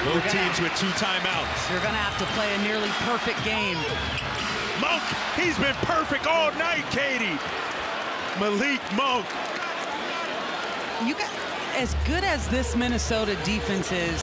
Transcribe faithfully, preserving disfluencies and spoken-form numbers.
Both teams with two timeouts. You're going to have to play a nearly perfect game. Monk, he's been perfect all night, Katie. Malik Monk. You got, as good as this Minnesota defense is,